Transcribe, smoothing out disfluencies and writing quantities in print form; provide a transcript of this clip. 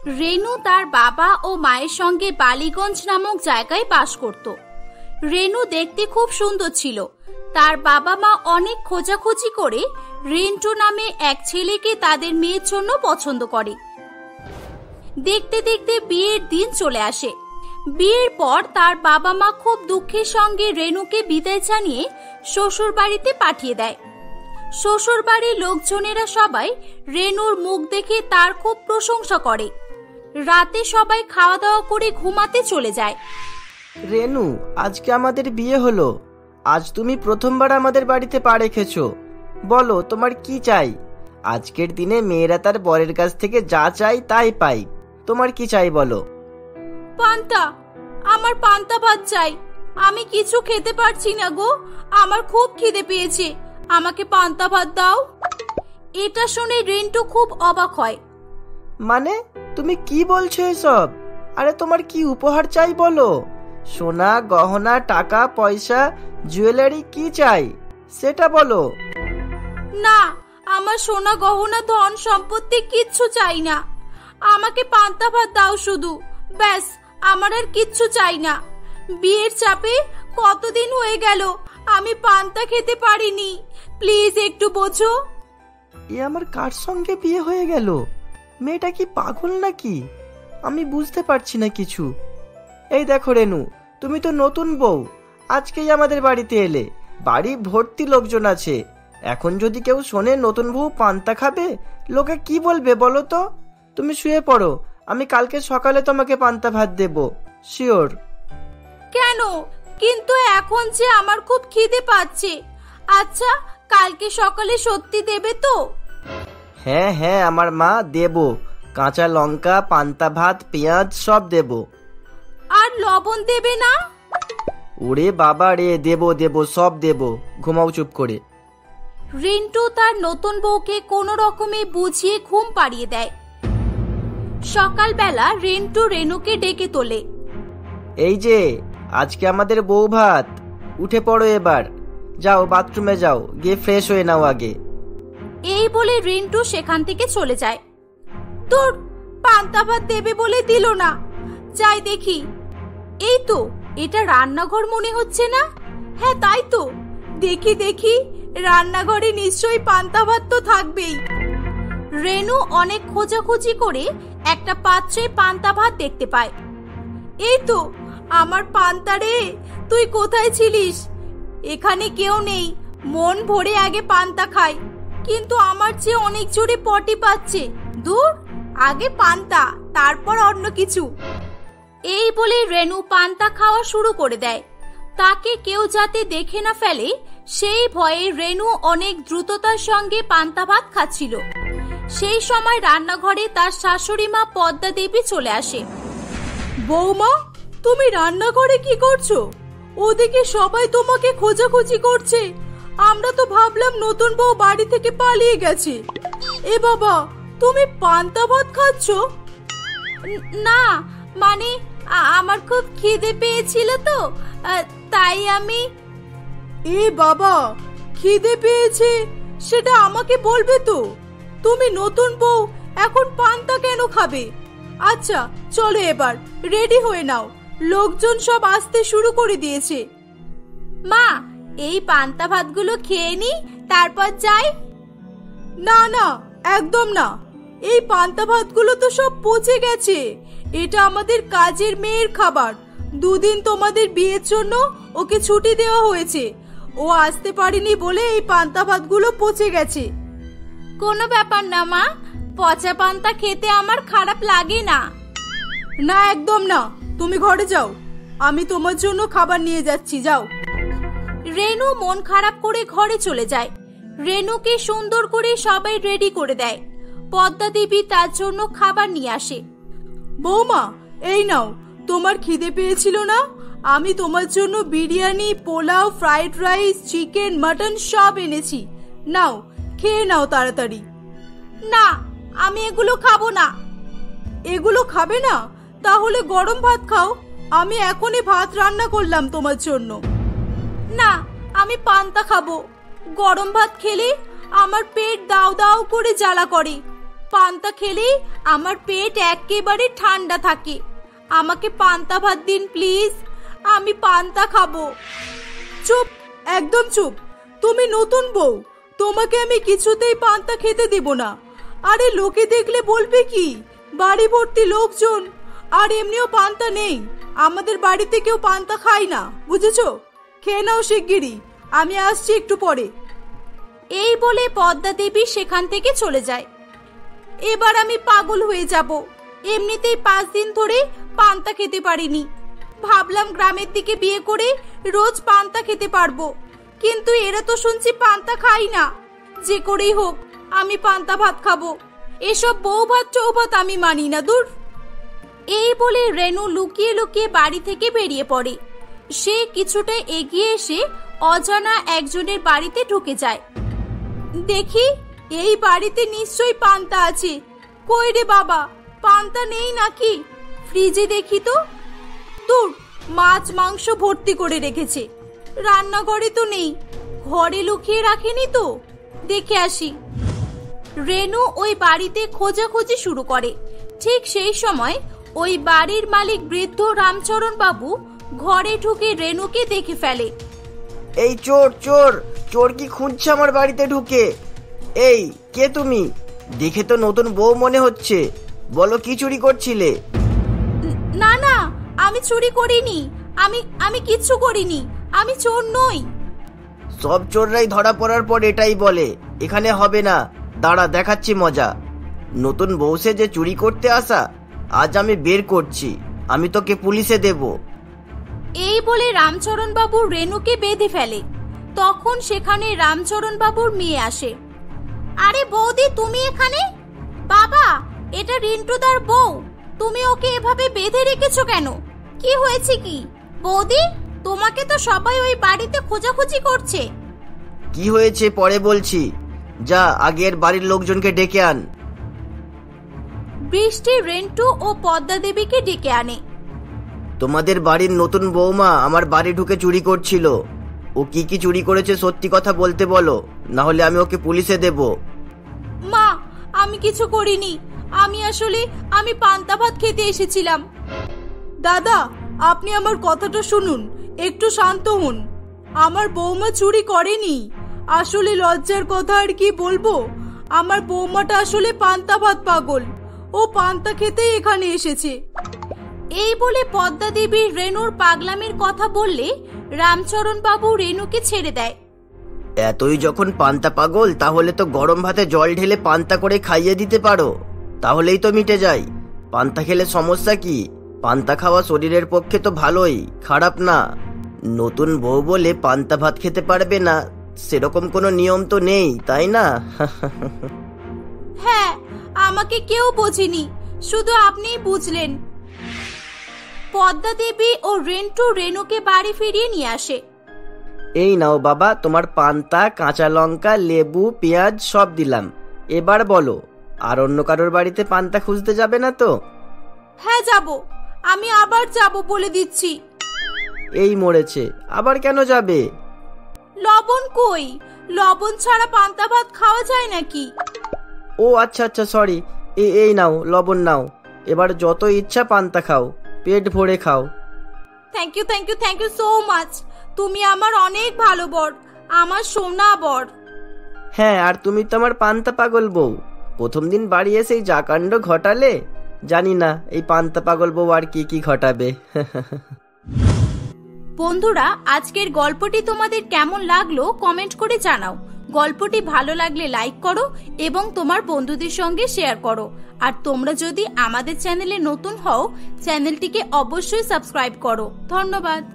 রেনু তার বাবা ও মায়ের সঙ্গে বালিগঞ্জ নামক জায়গায় বাস করত। রেনু দেখতে খুব সুন্দর ছিল। তার বাবা মা অনেক খোঁজাখুঁজি করে রিন্টু নামে এক ছেলেকে তাদের মেয়ের জন্য পছন্দ করে। দেখতে দেখতে বিয়ের দিন চলে আসে। বিয়ের পর তার বাবা মা খুব দুঃখের সঙ্গে রেনুকে বিদায় জানিয়ে শ্বশুর বাড়িতে পাঠিয়ে দেয়। শ্বশুর বাড়ির লোকজনেরা সবাই রেনুর মুখ দেখে তার খুব প্রশংসা করে। রাতে সবাই খাওয়া দাওয়া করে ঘুমাতে চলে যায়। রেনু, আজকে আমাদের বিয়ে হলো। আজ তুমি প্রথমবার আমাদের বাড়িতে পা রেখেছো। বলো তোমার কি চাই? আজকের দিনে মেয়েরা তার বরের কাছ থেকে যা চাই তাই পাই। তোমার কি চাই বলো? পান্তা, আমার পান্তা ভাত চাই। আমি কিছু খেতে পারছি না গো, আমার খুব খিদে পেয়েছে, আমাকে পান্তা ভাত দাও। এটা শুনে রিন্টু খুব অবাক হয়। মানে তুমি কি বলছো এসব? আরে তোমার কি উপহার চাই বলো? সোনা, গহনা, টাকা পয়সা, জুয়েলারি কি চাই সেটা বলো। না, আমার সোনা গহনা ধন সম্পত্তি কিচ্ছু চাই না, আমাকে পান্তা ভাত দাও শুধু, ব্যাস, আমার আর কিচ্ছু চাই না। বিয়ের চাপে কতদিন হয়ে গেল আমি পান্তা খেতে পারিনি, প্লিজ একটু বোঝো। এ আমার কার সঙ্গে বিয়ে হয়ে গেল? মেয়েটা কি পাগল নাকি? আমি বুঝতে পারছি না কিছু। এই দেখো রেনু, তুমি তো নতুন বউ, আজকেই আমাদের বাড়িতে এলে। বাড়ি ভর্তি লোকজন আছে। এখন যদি কেউ শোনে নতুন বউ পান্তা খাবে, লোকে কি বলবে বলো তো? তুমি শুয়ে পড়ো, আমি কালকে সকালে তোমাকে পান্তা ভাত দেব, শিওর। কেন? কিন্তু এখন যে আমার খুব খিদে পাচ্ছে। আচ্ছা, কালকে সকালে সত্যি দেবে তো? হ্যাঁ হ্যাঁ আমার মা, দেব। কাঁচা লঙ্কা, পান্তা ভাত, পেঁয়াজ সব দেব। আর লবণ দেবে না? ওরে বাবা রে, দেব দেব, সব দেব। ঘুমাও চুপ করে। রিন্টু তার নতুন বউকে কোনো রকমে বুঝিয়ে ঘুম পাড়িয়ে দেয়। সকালবেলা রিন্টু রেনুকে ডেকে তোলে। এই যে আজকে আমাদের বউ ভাত, উঠে পড়ো এবার। যাও বাথরুমে যাও, গিয়ে ফ্রেশ হয়ে নাও আগে। এই বলে রিন্টু সেখান থেকে চলে যায়। তোর পান্তা ভাত দেবে বলে দিল না, যাই দেখি। এই তো, এটা রান্নাঘর মনে হচ্ছে না? হ্যাঁ তাই তো, দেখি দেখি, রান্নাঘরে নিশ্চয়ই পান্তা ভাত তো থাকবেই। রেনু অনেক খোঁজাখুঁজি করে একটা পাত্রে পান্তা ভাত দেখতে পায়। এই তো আমার পান্তা রে, তুই কোথায় ছিলিস? এখানে কেউ নেই, মন ভরে আগে পান্তা খায়, কিন্তু আমার চেয়ে অনেক জোরে পটি পাচ্ছে। দূর, আগে পান্তা, তারপর অন্য কিছু। এই বলে রেনু পান্তা খাওয়া শুরু করে দেয়। তাকে কেউ যাতে দেখে না ফেলে সেই ভয়ে রেনু অনেক দ্রুততার সঙ্গে পান্তা ভাত খাচ্ছিল। সেই সময় রান্নাঘরে তার শাশুড়ি মা পদ্মা দেবী চলে আসে। বৌমা, তুমি রান্নাঘরে কি করছো? ওদিকে সবাই তোমাকে খোঁজাখুঁজি করছে। আমরা তো ভাবলাম নতুন বউ বাড়ি থেকে পালিয়ে গেছে। এ বাবা, তুমি পান্তা ভাত খাচ্ছ? না, মানে আমার খুব খিদে পেয়েছিল তো, তাই আমি। এ বাবা, খিদে পেয়েছে সেটা আমাকে বলবে তো? তুমি নতুন বউ, এখন পান্তা কেন খাবে? আচ্ছা চলো এবার রেডি হয়ে নাও, লোকজন সব আসতে শুরু করে দিয়েছে। মা, এই পান্তা ভাতগুলো খেয়ে নি, তারপর যাই। না না, একদম না, এই পান্তা ভাতগুলো তো সব পচে গেছে। এটা আমাদের কাজের মেয়ের খাবার। দুদিন তোমাদের বিয়ের জন্য ওকে ছুটি দেওয়া হয়েছে, ও আসতে পারেনি বলে এই পান্তা ভাতগুলো পচে গেছে। কোনো ব্যাপার না মা, পচা পান্তা খেতে আমার খারাপ লাগে না। না একদম না, তুমি ঘরে যাও, আমি তোমার জন্য খাবার নিয়ে যাচ্ছি, যাও। রেনু মন খারাপ করে ঘরে চলে যায়। রেনুকে সুন্দর করে সবাই রেডি করে দেয়। পদ্মা দেবী তার জন্য খাবার নিয়ে আসে। বৌমা, এই নাও, তোমার খিদে পেয়েছিল না? আমি তোমার জন্য biryani, pulao, fried rice, chicken, mutton সব এনেছি। নাও, খেয়ে নাও তাড়াতাড়ি। না, আমি এগুলো খাবো না। এগুলো খাবে না? তাহলে গরম ভাত খাও, আমি এখনই ভাত রান্না করলাম তোমার জন্য। না, আমি পান্তা খাবো। গরম ভাত খেলে আমার পেট দাও দাও করে জ্বালা করে। পান্তা খেলেই আমার পেট একেবারে ঠান্ডা থাকে। আমাকে পান্তা ভাত দিন প্লিজ, আমি পান্তা খাবো। চুপ, একদম চুপ। তুমি নতুন বউ, তোমাকে আমি কিছুতেই পান্তা খেতে দেব না। আরে লোকে দেখলে বলবে কি, বাড়ি ভর্তি লোকজন, আর এমনিও পান্তা নেই। আমাদের বাড়িতে কেউ পান্তা খায় না, বুঝেছো? খেয়ে নাও শিগগিরই, আমি আসছি একটু পরে। এই বলে পদ্মা দেবী সেখান থেকে চলে যায়। এবার আমি পাগল হয়ে যাব। এমনিতেই 5 দিন ধরে পান্তা খেতে পারিনি। ভাবলাম গ্রামের দিকে বিয়ে করে রোজ পান্তা খেতে পারবো, কিন্তু এরা তো শুনছি পান্তা খাই না। যে করেই হোক আমি পান্তা ভাত খাবো। এসব বউ ভাত চৌ ভাত আমি মানি না, দূর। এই বলে রেনু লুকিয়ে লুকিয়ে বাড়ি থেকে বেরিয়ে পড়ে। সে কিছুটা এগিয়ে এসে অজানা একজনের বাড়িতে ঢুকে যায়। দেখি এই বাড়িতে নিশ্চয়ই পান্তা আছে। কই রে বাবা, পান্তা নেই নাকি? ফ্রিজে দেখি তো। দূর, মাছ মাংস ভর্তি করে রেখেছে, রান্নাঘরে তো নেই। ঘরে লুকিয়ে রাখেনি তো, দেখে আসি। রেনু ওই বাড়িতে খোঁজাখুঁজি শুরু করে। ঠিক সেই সময় ওই বাড়ির মালিক বৃদ্ধ রামচরণ বাবু ঘরে ঢুকে রেনুকে দেখে ফেলে। এই চোর চোর চোর কি খুঁজছে আমার বাড়িতে ঢুকে? এই কে তুমি? দেখে তো নতুন বউ মনে হচ্ছে, বলো কি চুরি করছিলে? না না, আমি চুরি করিনি। আমি কিচ্ছু করিনি, আমি চোর নই। সব চোররাই ধরা পড়ার পর এটাই বলে, এখানে হবে না, দাঁড়া দেখাচ্ছি মজা। নতুন বউ সে যে চুরি করতে আসা, আজ আমি বের করছি, আমি তোকে পুলিশে দেব। এই বলে রামচরণ বাবু রেনুকে বেঁধে ফেলে। তখন সেখানে রামচরণ বাবুর মেয়ে আসে। আরে বৌদি, তুমি এখানে? বাবা, এটা রিন্টুদার বউ। তুমি ওকে এভাবে বেঁধে রেখেছো কেন? কি হয়েছে কি? বৌদি, তোমাকে তো সবাই ওই বাড়িতে খোঁজাখুঁজি করছে। কি হয়েছে পরে বলছি, যা আগের বাড়ির লোকজনকে ডেকে আন। বৃষ্টি রেন্টু ও পদ্মা দেবীকে ডেকে আনে। তোমাদের বাড়ির নতুন বৌমা আমার বাড়ি ঢুকে চুরি করছিল। ও কি কি চুরি করেছে সত্যি কথা বলতে বলো, না হলে আমি ওকে পুলিশে দেব। মা, আমি কিছু করিনি। আমি পান্তা ভাত খেতে এসেছিলাম। দাদা, আপনি আমার কথাটা শুনুন, একটু শান্ত হন। আমার বৌমা চুরি করেনি। আসলে লজ্জার কথা আর কি বলবো, আমার বৌমাটা আসলে পান্তা ভাত পাগল। ও পান্তা খেতেই এখানে এসেছে। এই বলে পদ্মা দেবী রেনুর পাগলামির কথা বললে রামচরণ বাবু রেনুকে ছেড়ে দেয়। এতই যখন পান্তা পাগল, তাহলে তো গরম ভাতে জল ঢেলে পান্তা করে খাইয়ে দিতে পারো, তাহলেই তো মিটে যায়। পান্তা খেলে সমস্যা কি? পান্তা খাওয়া শরীরের পক্ষে তো ভালোই, খারাপ না। নতুন বউ বলে পান্তা ভাত খেতে পারবে না, সেরকম কোনো নিয়ম তো নেই, তাই না? হ্যাঁ, আমাকে কেউ বোঝেনি, শুধু আপনিই বুঝলেন। পদ্মা দেবী ও রেন্টু রেনুকে বাড়ি ফিরিয়ে নিয়ে আসে। এই নাও বাবা, তোমার পান্তা, কাঁচা লঙ্কা, লেবু, পেঁয়াজ সব দিলাম। এবার বলো, আর অন্য কারোর বাড়িতে পান্তা খুঁজতে যাবে না তো? হ্যাঁ যাব, আমি আবার যাব বলে দিচ্ছি। এই মরেছে, আবার কেন যাবে? লবণ কই? লবণ ছাড়া পান্তা ভাত খাওয়া যায় নাকি? ও আচ্ছা আচ্ছা, সরি। এই নাও লবণ নাও, এবার যত ইচ্ছা পান্তা খাও, পেট ভরে খাও। Thank you thank you thank you so much. তুমি আমার অনেক ভালো বর, আমার সোনা বর। হ্যাঁ, আর তুমি তো আমার পান্তা পাগল বউ। প্রথম দিন বাড়ি এসেই যা কাণ্ড ঘটালে, জানি না এই পান্তা পাগল বউ আর কি কি ঘটাবে। বন্ধুরা, আজকের গল্পটি তোমাদের কেমন লাগলো কমেন্ট করে জানাও। গল্পটি ভালো লাগলে লাইক করো এবং তোমার বন্ধুদের সঙ্গে শেয়ার করো। আর তোমরা যদি আমাদের চ্যানেলে নতুন হও, চ্যানেলটিকে অবশ্যই সাবস্ক্রাইব করো। ধন্যবাদ।